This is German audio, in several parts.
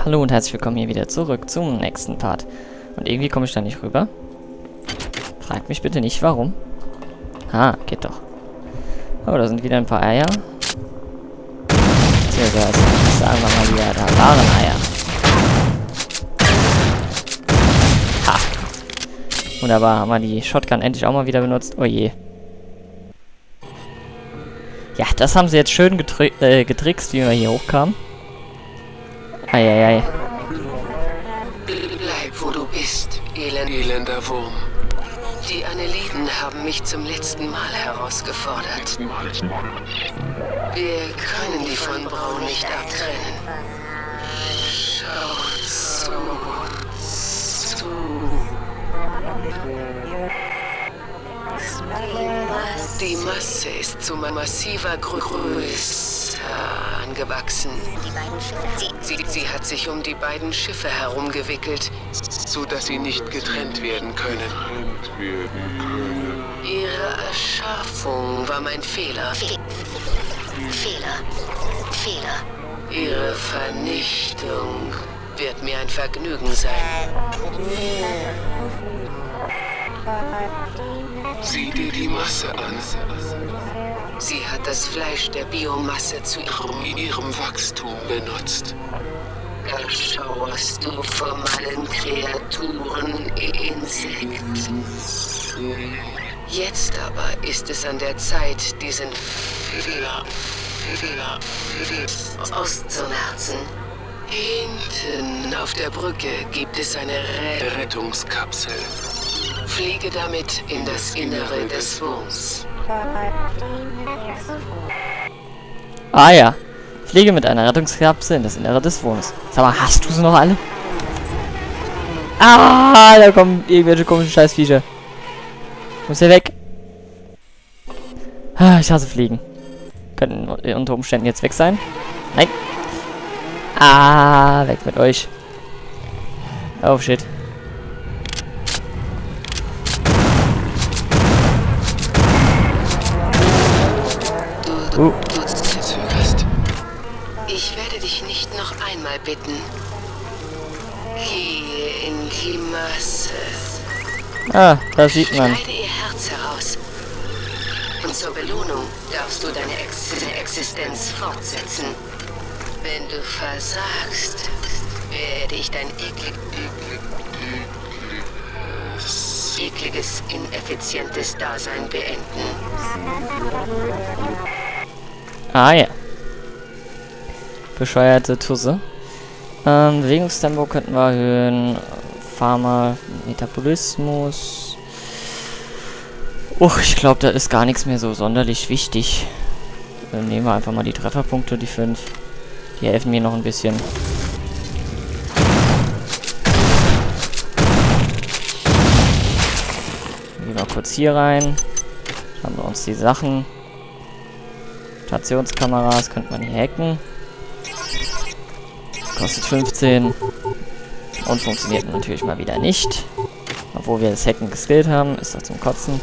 Hallo und herzlich willkommen hier wieder zurück zum nächsten Part. Und irgendwie komme ich da nicht rüber. Fragt mich bitte nicht, warum. Ah, geht doch. Oh, da sind wieder ein paar Eier. Beziehungsweise, sagen wir mal wieder, da waren Eier. Ha! Wunderbar, haben wir die Shotgun endlich auch mal wieder benutzt. Oh je. Ja, das haben sie jetzt schön getrickst, wie wir hier hochkamen. Eieiei. Bleib, wo du bist, elender Wurm. Die Anneliden haben mich zum letzten Mal herausgefordert. Wir können die von Braun nicht abtrennen. Schau zu. Die Masse ist zu massiver Größe angewachsen. Sie hat sich um die beiden Schiffe herumgewickelt, so dass sie nicht getrennt werden können. Ihre Erschaffung war mein Fehler. Fehler. Ihre Vernichtung wird mir ein Vergnügen sein. Sieh dir die Masse an. Sie hat das Fleisch der Biomasse zu ihrem Wachstum benutzt. Erschauerst du vom allen Kreaturen Insekten. Jetzt aber ist es an der Zeit, diesen Fehler auszumerzen. Hinten auf der Brücke gibt es eine Rettungskapsel. Fliege damit in das Innere des Wurms. Ah ja. Fliege mit einer Rettungskapsel in das Innere des Wurms. Sag mal, hast du sie noch alle? Ah, da kommen irgendwelche komischen Scheißviecher. Muss hier weg. Ah, ich hasse Fliegen. Könnten unter Umständen jetzt weg sein. Nein. Ah, weg mit euch. Oh shit. Du zögerst. Ich werde dich nicht noch einmal bitten. Gehe in die Masse. Ah, da sieht man. Schneide ihr Herz heraus. Und zur Belohnung darfst du deine Existenz fortsetzen. Wenn du versagst, werde ich dein ekliges, ineffizientes Dasein beenden. Ah ja. Bescheuerte Tusse. Bewegungstempo könnten wir erhöhen. Pharma, Metabolismus. Ich glaube, da ist gar nichts mehr so sonderlich wichtig. Dann nehmen wir einfach mal die Trefferpunkte, die 5. Die helfen mir noch ein bisschen. Gehen wir kurz hier rein. Haben wir uns die Sachen. Stationskameras könnte man hier hacken. Kostet 15. Und funktioniert natürlich mal wieder nicht. Obwohl wir das Hacken geskillt haben. Ist doch zum Kotzen.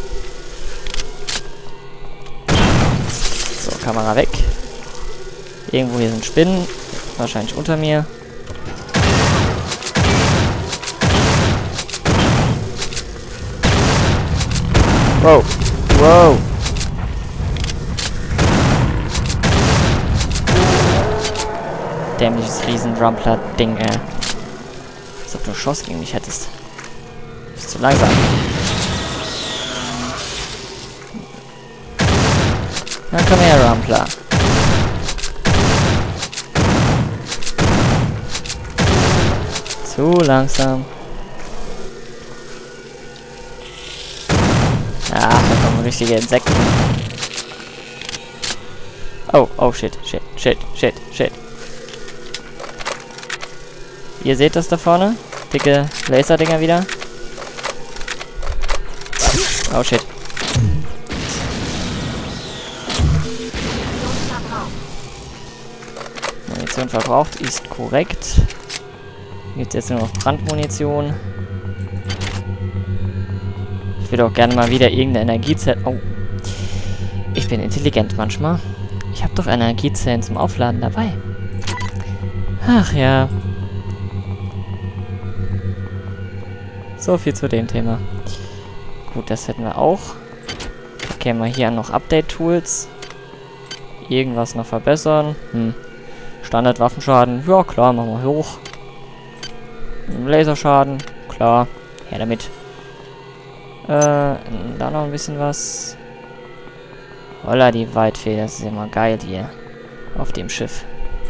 So, Kamera weg. Irgendwo hier sind Spinnen. Wahrscheinlich unter mir. Wow. Wow. Dämliches Riesen-Drumpler-Ding, Als ob du eine Chance gegen mich hättest. Bist zu langsam. Na komm her, Rumpler. Zu langsam. Ah, da kommen richtige Insekten. Oh, shit. Ihr seht das da vorne? Dicke Laserdinger wieder. Oh, shit. Munition verbraucht ist korrekt. Gibt jetzt nur noch Brandmunition. Ich will auch gerne mal wieder irgendeine Energiezelle. Oh. Ich bin intelligent manchmal. Ich habe doch Energiezellen zum Aufladen dabei. Ach ja. So viel zu dem Thema. Gut, das hätten wir auch. Okay, mal hier noch Update-Tools. Irgendwas noch verbessern. Standard-Waffenschaden. Ja, klar, machen wir hoch. Laserschaden. Klar. Her damit. Da noch ein bisschen was. Holla, die Weitfee. Das ist immer geil hier. Auf dem Schiff.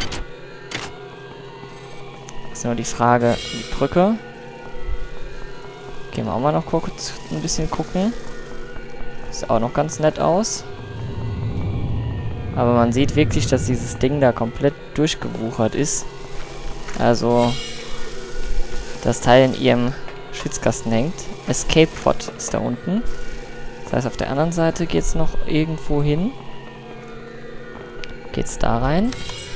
Ist nur die Frage, die Brücke. Gehen wir auch mal noch kurz ein bisschen gucken. Sieht auch noch ganz nett aus. Aber man sieht wirklich, dass dieses Ding da komplett durchgewuchert ist. Also, das Teil in ihrem Schwitzkasten hängt. Escape Pod ist da unten. Das heißt, auf der anderen Seite geht es noch irgendwo hin. Geht's da rein?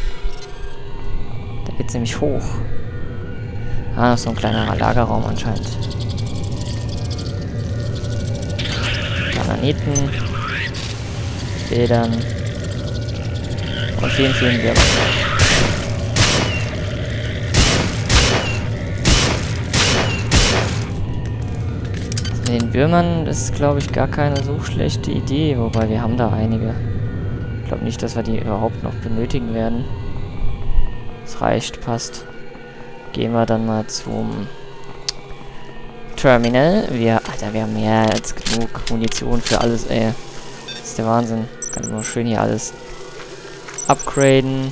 Da geht's nämlich hoch. Ah, noch so ein kleinerer Lagerraum anscheinend. Graniten. Federn. Und vielen, vielen Würmern. Mit den Würmern ist, glaube ich, gar keine so schlechte Idee. Wobei, wir haben da einige. Ich glaube nicht, dass wir die überhaupt noch benötigen werden. Es reicht, passt. Gehen wir dann mal zum Terminal. Alter, wir haben mehr als genug Munition für alles, ey. Das ist der Wahnsinn. Kann immer schön hier alles upgraden.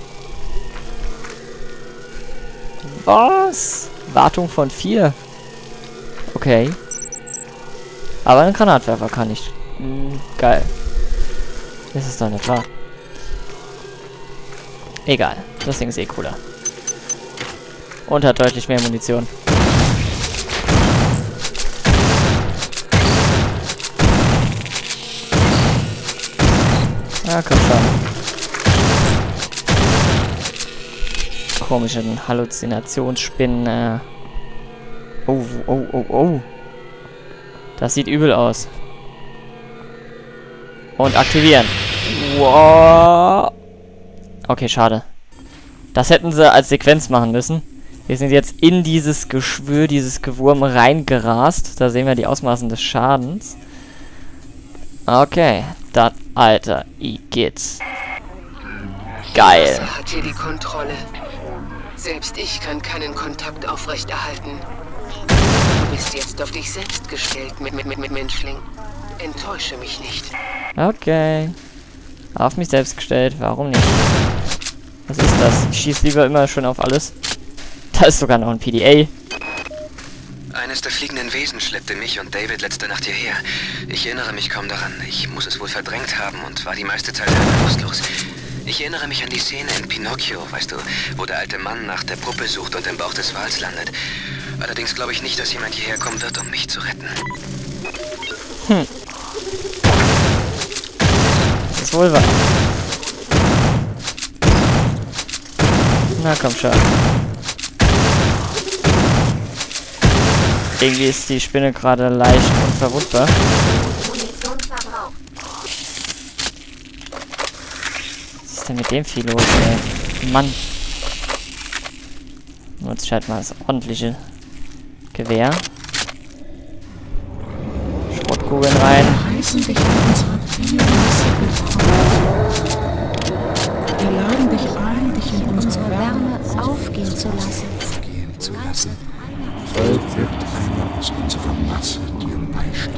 Was? Wartung von 4. Okay. Aber einen Granatwerfer kann ich. Geil. Das ist doch nicht wahr. Egal. Das Ding ist eh cooler. Und hat deutlich mehr Munition. Ja, komm schon. Komischen Halluzinationsspinnen. Oh. Das sieht übel aus. Und aktivieren. Wow. Okay, schade. Das hätten sie als Sequenz machen müssen. Wir sind jetzt in dieses Geschwür, dieses Gewurm reingerast. Da sehen wir die Ausmaßen des Schadens. Okay, das Alter, Igitt. Geil. Wasser hat hier die Kontrolle. Selbst ich kann keinen Kontakt aufrechterhalten. Du bist jetzt auf dich selbst gestellt, mit Menschling. Enttäusche mich nicht. Okay. Auf mich selbst gestellt, warum nicht? Was ist das? Ich schieße lieber immer schon auf alles. Da ist sogar noch ein PDA. Eines der fliegenden Wesen schleppte mich und David letzte Nacht hierher. Ich erinnere mich kaum daran. Ich muss es wohl verdrängt haben und war die meiste Zeit bewusstlos. Ich erinnere mich an die Szene in Pinocchio, weißt du, wo der alte Mann nach der Puppe sucht und im Bauch des Wals landet. Allerdings glaube ich nicht, dass jemand hierher kommen wird, um mich zu retten. Das ist wohl wahr. Na komm schon. Irgendwie ist die Spinne gerade leicht unverwundbar. Was ist denn mit dem Vieh los, ey? Mann. Nutzt halt mal das ordentliche Gewehr. Schrottkugeln rein. Wir laden dich ein, dich in unsere Wärme aufgehen zu lassen. Bald wird einer aus unserer Masse dir beistehen.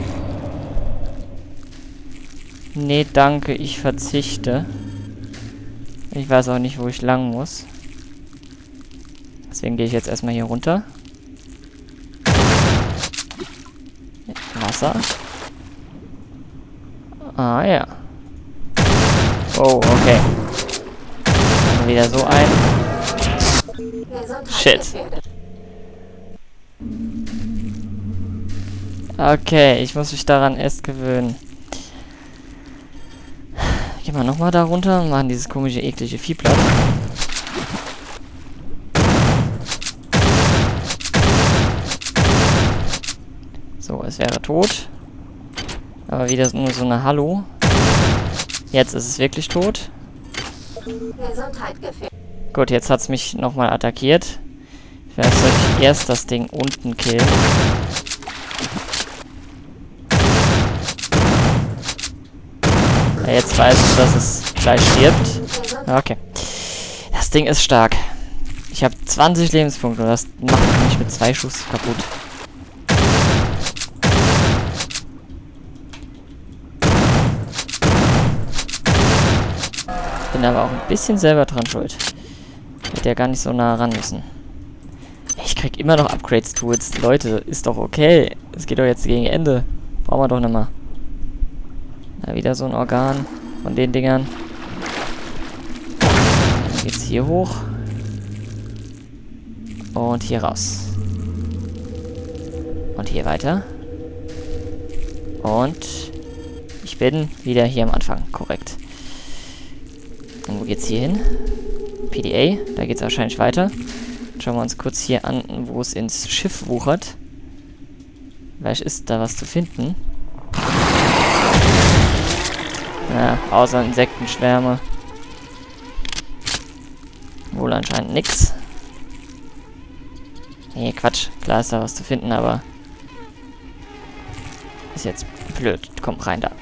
Nee, danke, ich verzichte. Ich weiß auch nicht, wo ich lang muss. Deswegen gehe ich jetzt erstmal hier runter. Wasser. Ah, ja. Oh, okay. Dann wieder so ein. Shit. Okay, ich muss mich daran erst gewöhnen. Gehen wir nochmal da runter und machen dieses komische, eklige Vieh platt. So, es wäre tot. Aber wieder nur so eine Hallo. Jetzt ist es wirklich tot. Gut, jetzt hat es mich nochmal attackiert. Vielleicht soll ich erst das Ding unten killen. Ja, jetzt weiß es, dass es gleich stirbt. Okay. Das Ding ist stark. Ich habe 20 Lebenspunkte und das macht mich mit 2 Schuss kaputt. Bin aber auch ein bisschen selber dran schuld. Hätte ja gar nicht so nah ran müssen. Ich krieg immer noch Upgrades-Tools. Leute, ist doch okay. Es geht doch jetzt gegen Ende. Brauchen wir doch nicht mal. Da wieder so ein Organ von den Dingern. Dann geht's hier hoch. Und hier raus. Und hier weiter. Und ich bin wieder hier am Anfang. Korrekt. Und wo geht's hier hin? PDA. Da geht's wahrscheinlich weiter. Schauen wir uns kurz hier an, wo es ins Schiff wuchert. Vielleicht ist da was zu finden. Ja, außer Insektenschwärme. Wohl anscheinend nix. Nee, Quatsch. Klar ist da was zu finden, aber ist jetzt blöd. Komm rein da.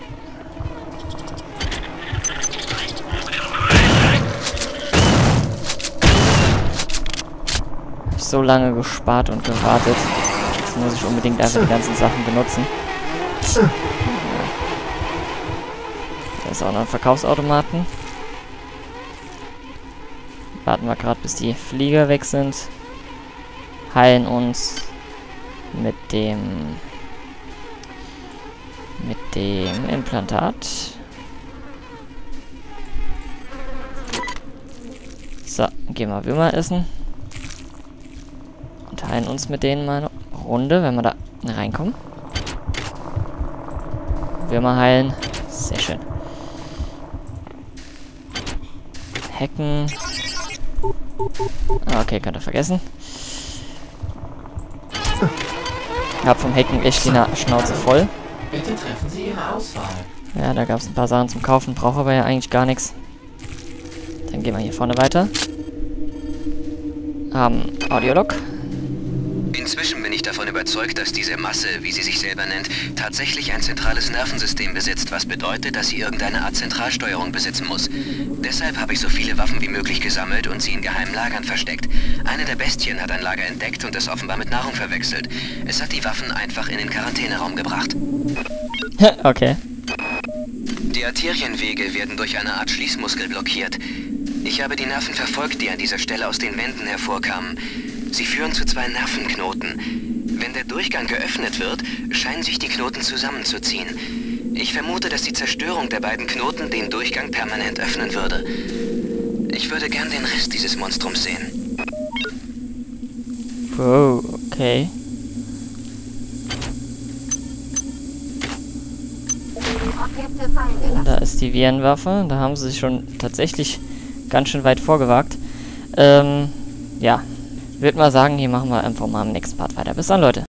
Hab so lange gespart und gewartet. Jetzt muss ich unbedingt einfach die ganzen Sachen benutzen. Ja. Da ist auch noch ein Verkaufsautomaten. Warten wir gerade, bis die Flieger weg sind. Heilen uns mit dem Implantat. So, gehen wir Würmer essen. Und heilen uns mit denen mal eine Runde, wenn wir da reinkommen. Würmer heilen. Sehr schön. Hacken. Okay, könnt ihr vergessen. Ich hab vom Hacken echt die Schnauze voll. Bitte treffen Sie Ihre Auswahl. Ja, da gab es ein paar Sachen zum Kaufen, brauche aber ja eigentlich gar nichts. Dann gehen wir hier vorne weiter. Haben Audiolog. Inzwischen bin ich davon überzeugt, dass diese Masse, wie sie sich selber nennt, tatsächlich ein zentrales Nervensystem besitzt, was bedeutet, dass sie irgendeine Art Zentralsteuerung besitzen muss. Deshalb habe ich so viele Waffen wie möglich gesammelt und sie in geheimen Lagern versteckt. Eine der Bestien hat ein Lager entdeckt und es offenbar mit Nahrung verwechselt. Es hat die Waffen einfach in den Quarantäneraum gebracht. Okay. Die Arterienwege werden durch eine Art Schließmuskel blockiert. Ich habe die Nerven verfolgt, die an dieser Stelle aus den Wänden hervorkamen. Sie führen zu 2 Nervenknoten. Wenn der Durchgang geöffnet wird, scheinen sich die Knoten zusammenzuziehen. Ich vermute, dass die Zerstörung der beiden Knoten den Durchgang permanent öffnen würde. Ich würde gern den Rest dieses Monstrums sehen. Oh, okay. Da ist die Virenwaffe. Da haben sie sich schon tatsächlich ganz schön weit vorgewagt. Ja. Würde mal sagen, hier machen wir einfach mal im nächsten Part weiter. Bis dann, Leute.